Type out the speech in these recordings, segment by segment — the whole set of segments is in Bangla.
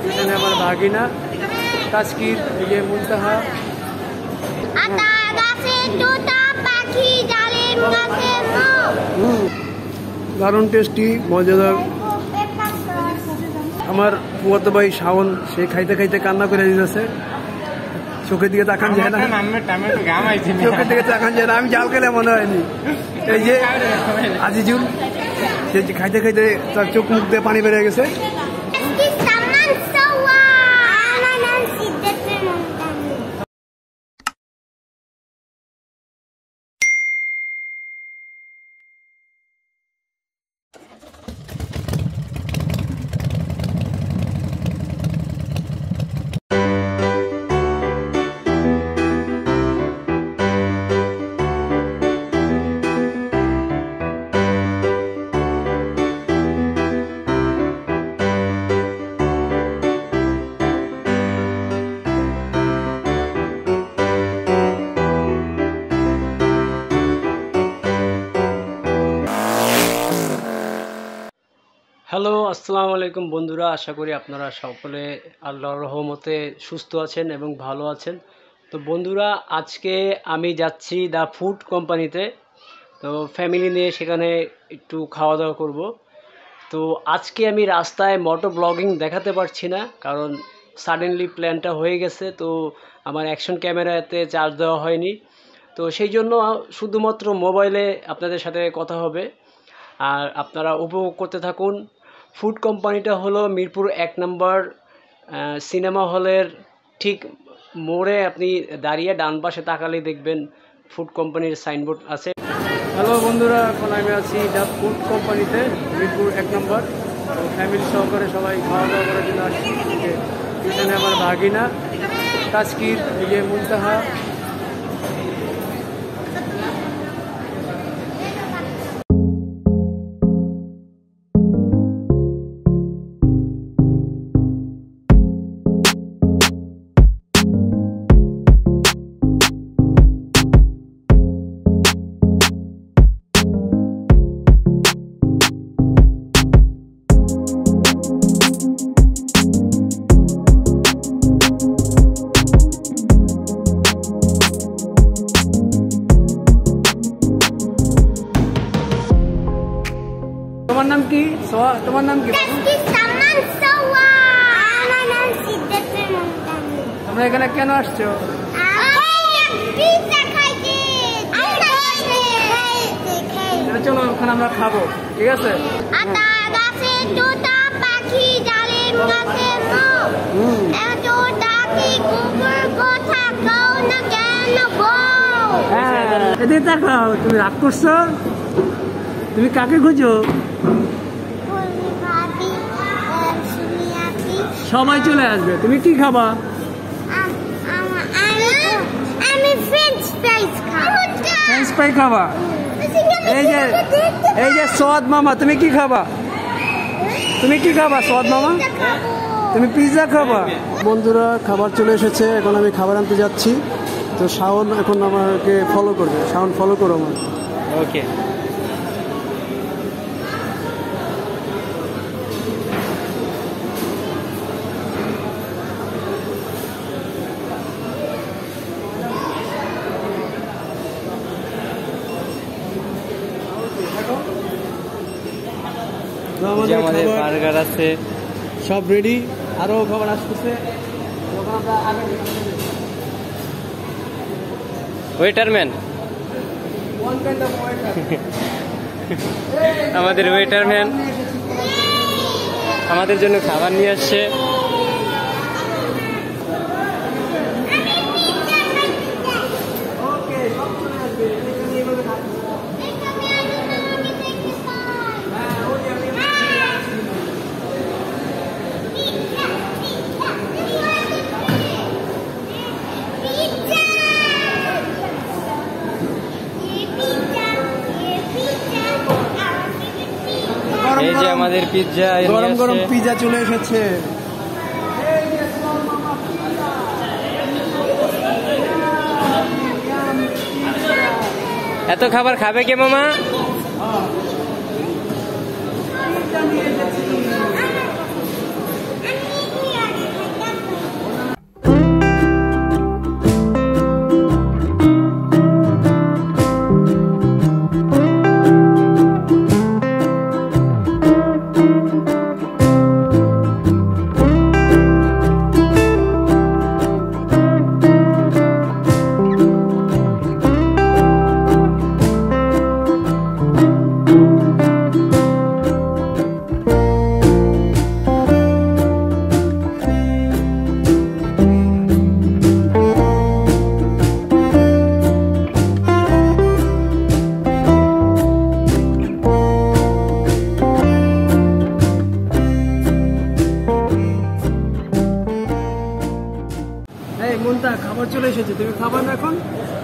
এখানে আমার ভাগিনা তাসকির, এই যে মুনতাহা। দারুণ টেস্টি, মজাদার। আমার ফুয়াতো ভাই শাওন, সে খাইতে খাইতে কান্না করে দিতেছে। চোখের দিকে তাকান যায় না, চোখের দিকে তাকান যায় না। আমি জাল খেলে মনে হয়নি। এই যে আজিজুল, সে খাইতে খাইতে তার চোখ মুখ দিয়ে পানি বেরিয়ে গেছে। হ্যালো, আসসালামু আলাইকুম বন্ধুরা। আশা করি আপনারা সকলে আল্লাহর রহমতে সুস্থ আছেন এবং ভালো আছেন। তো বন্ধুরা, আজকে আমি যাচ্ছি দ্য ফুড কোম্পানিতে। তো ফ্যামিলি নিয়ে সেখানে একটু খাওয়া দাওয়া করব। তো আজকে আমি রাস্তায় মোটো ব্লগিং দেখাতে পারছি না, কারণ সাডেনলি প্ল্যানটা হয়ে গেছে। তো আমার অ্যাকশন ক্যামেরাতে চার্জ দেওয়া হয়নি, তো সেই জন্য শুধুমাত্র মোবাইলে আপনাদের সাথে কথা হবে। আর আপনারা উপভোগ করতে থাকুন। ফুড কোম্পানিটা হলো মিরপুর 1 নম্বর সিনেমা হলের ঠিক মোড়ে। আপনি দাঁড়িয়ে ডান পাশে তাকালেই দেখবেন ফুড কোম্পানির সাইনবোর্ড আছে। হ্যালো বন্ধুরা, এখন আমি আছি দ্য ফুড কোম্পানিতে, মিরপুর 1 নম্বর। ফ্যামিলি সহকারে সবাই খাওয়া দাওয়া করার জন্য আসছি। এখানে আমার ভাগিনা তাসকির, এই যে মুনতাহা। তোমার নাম কি? তোমার নাম কি? তোমরা এখানে কেন আসছো? চলো ওখানে আমরা খাবো, ঠিক আছে? এদিকে তাকাও, তুমি রাগ করছো? তুমি কাকে খুঁজো? সবাই চলে আসবে। তুমি কি খাবা? ফ্রেঞ্চ ফ্রাই খাবা? এই যে সোয়াদ মামা, তুমি কি খাবা? তুমি কি খাবা সোয়াদ মামা? তুমি পিৎজা খাবা? বন্ধুরা, খাবার চলে এসেছে, এখন আমি খাবার আনতে যাচ্ছি। তো শাওন এখন আমাকে ফলো করবে। শাওন, ফলো করো আমার। ওকে। আমাদের বার্গার আছে, সব রেডি, আরো খাবার আসতেছে। ওয়েটারম্যান, আমাদের ওয়েটারম্যান আমাদের জন্য খাবার নিয়ে আসছে। এই যে আমাদের পিৎজা, গরম গরম পিৎজা চলে এসেছে। এত খাবার খাবে কে মামা? মনটা খাবার চলে এসেছে, তুমি খাবা না এখন?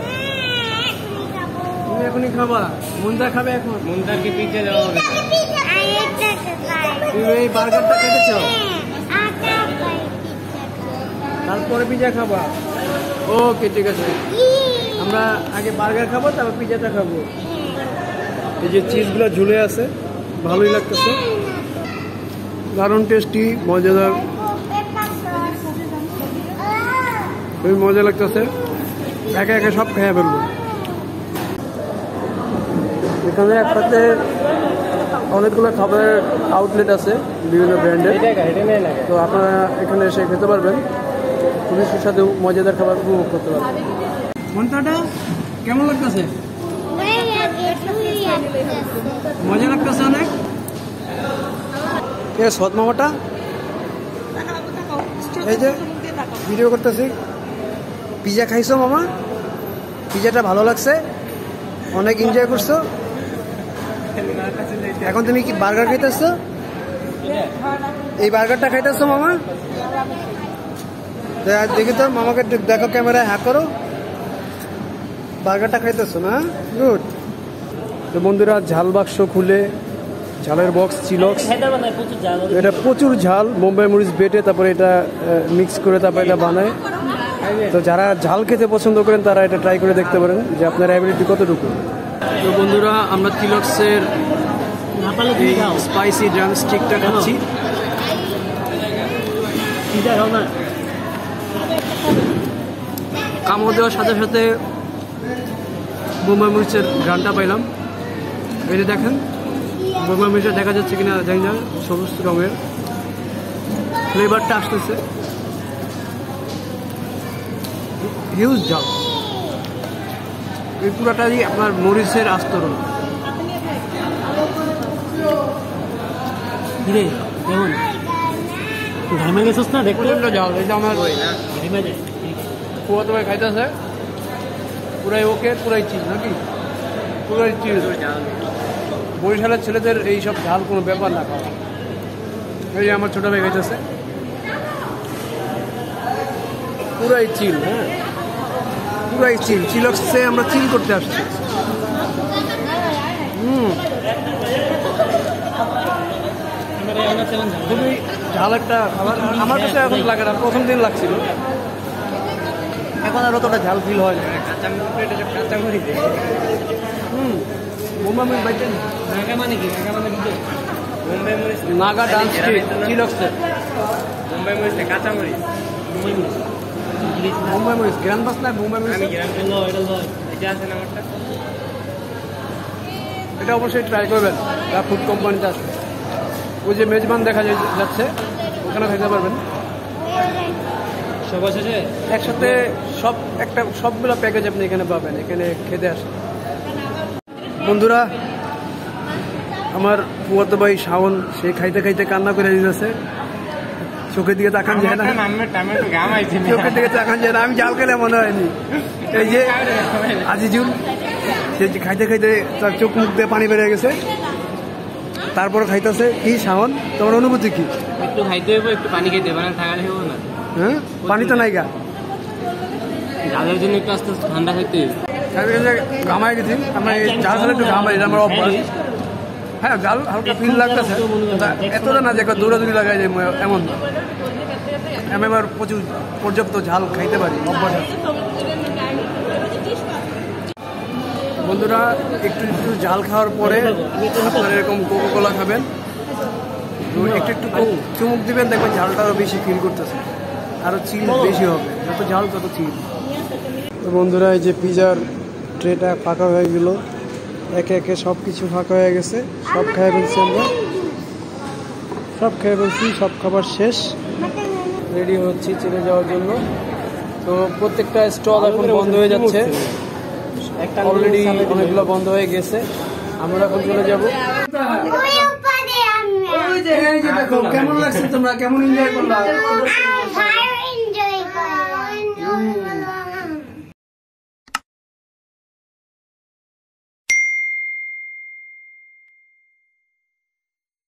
তুমি এখনই খাবা? মনটা খাবে এখন? মনটাকে পিজ্জা দেওয়া হবে। তুমি এই বার্গারটা কেটেছ, তারপরে পিজ্জা খাবা? ওকে ঠিক আছে, আমরা আগে বার্গার খাবো তারপর পিজ্জাটা খাবো। এই যে চিজগুলো ঝুলে আছে, ভালোই লাগতেছে, দারুণ টেস্টি, মজাদার, খুবই মজা লাগতেছে। একে একে সব খেয়ে ফেলবো। এখানে একসাথে অনেকগুলো খাবারের আউটলেট আছে বিভিন্ন ব্র্যান্ডের, তো আপনারা এখানে এসে খেতে পারবেন, খুবই সুস্বাদু মজাদার খাবার উপভোগ করতে পারবেন। মনটাটা কেমন লাগতেছে? মজা লাগতেছে অনেক। কে সৎ মামাটা? এই যে ভিডিও করতেছি। পিজা খাইছো মামা? পিজাটা ভালো লাগছে? অনেক এনজয় করছো? এখন তুমি কি বার্গার খাইতেছো? এই বার্গারটা খাইতেছো মামা? দেখি তো মামাকে দেখো, ক্যামেরায় হ্যাঁ করো। বার্গারটা খাইতেছো না? গুড। তো বন্ধুরা, ঝাল বাক্স খুলে ঝালের বক্স চিলক্স, এটা প্রচুর ঝাল, মুম্বাই মরিচ বেটে তারপরে এটা মিক্স করে তারপরে এটা বানায়। তো যারা ঝাল খেতে পছন্দ করেন তারা এটা ট্রাই করে দেখতে পারেন যে আপনার অ্যাবিলিটি কতটুকু। তো বন্ধুরা, আমরা চিলক্সের স্পাইসি ড্রাম স্টিকটা খাচ্ছি। কামড় দেওয়ার সাথে সাথে মুম্বাই মরিচের ঘ্রাণটা পাইলাম। এই যে দেখেন, মুম্বাই মরিচটা দেখা যাচ্ছে কিনা জানি না, সবুজ রঙের ফ্লেভারটা আসতেছে, হিউজ ঝাল। এই পুরাটাই আপনার মরিচের আস্তরণ। কেমন ঘামে গেছিস না? দেখতে ঝাল। এই যে আমার পুরো তোমায় খাইতেছে, পুরাই ওকে, পুরাই চিজ নাকি? পুরাই চিজ। বরিশালের ছেলেদের এইসব ঝাল কোনো ব্যাপার না খাওয়া। এই যে আমার ছোট ভাই খাইতেছে, পুরাই চিল। হ্যাঁ, পুরাই চিল। চিলক্সে আমরা চিল করতে আসছি। খুবই ঝাল একটা খাবার। আমার কাছে এখন লাগে না, প্রথম দিন লাগছিল, এখন আর অতটা ঝাল ফিল হয়। মুম্বাই মরিচ বাইটেন নাগা মানে কি? নাগা মানে কি? মুম্বাই মরিচ নাগা ডান্স চিলক্সে মুম্বাই মরিচ কাঁচা মরিচ। মুম্বাই মরিচ গ্রাম বাস না? মুম্বাই মরিচ এটা আছে না আমারটা, এটা অবশ্যই ট্রাই করবেন। যা ফুড কোম্পানিতে আছে, ওই যে মেজবান দেখা যাচ্ছে, ওখানে খেতে পারবেন। সব আছে একসাথে, সব একটা সবগুলো প্যাকেজ আপনি এখানে পাবেন, এখানে খেতে আসেন। বন্ধুরা, আমার ফুয়াতো ভাই শাওন, সে খাইতে খাইতে কান্না করে দিতেছে। চোখের দিকে তাকান যায় না, চোখের দিকে তাকান যায় না। আমি জাল খেলে মনে হয়নি। এই যে আজিজুল, সে খাইতে খাইতে তার চোখ মুখ দিয়ে পানি বেরিয়ে গেছে, তারপর খাইতেছে। কি শাওন, তোমার অনুভূতি কি? একটু খাইতে হইব, একটু পানি খেতে হবে, থাকালে হইব না। হ্যাঁ, পানি তো নাই গা, জালের জন্য একটু আস্তে আস্তে ঠান্ডা খাইতে ঘামাই গেছি আমরা। জাল খেলে একটু ঘামাই, আমার অভ্যাস। হ্যাঁ, জাল হালকা ফিল লাগতেছে, এতটা না যে দৌড়াদৌড়ি লাগাই যায় এমন। আমি এবার প্রচুর পর্যাপ্ত ঝাল খাইতে পারি, অভ্যাস আছে। বন্ধুরা, একটু একটু ঝাল খাওয়ার পরে আপনারা এরকম কোকোকোলা খাবেন, একটু একটু চুমুক দিবেন, দেখবেন ঝালটা আরও বেশি ফিল করতেছে, আরও চিল বেশি হবে। যত ঝাল তত চিল। তো বন্ধুরা, এই যে পিজার ট্রেটা ফাঁকা হয়ে গেল, একে একে সব কিছু ফাঁকা হয়ে গেছে, সব খেয়ে ফেলছি আমরা, সব খেয়ে ফেলছি, সব খাবার শেষ, রেডি হচ্ছি চলে যাওয়ার জন্য। তো প্রত্যেকটা স্টল এখন বন্ধ হয়ে যাচ্ছে, অলরেডি অনেকগুলো বন্ধ হয়ে গেছে। আমরা এখন চলে যাবো। দেখো কেমন লাগছে, তোমরা কেমন এনজয় করলা?